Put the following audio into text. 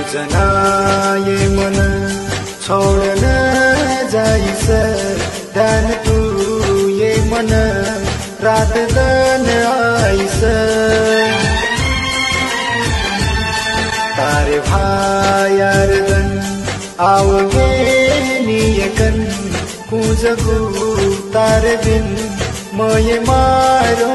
जना ये मन छोड़ न जाइस ध्यान तू ये मन रात दिन आइस तारे भायार दन आओगे नियकन कुजगु तारे बिन मोये मारो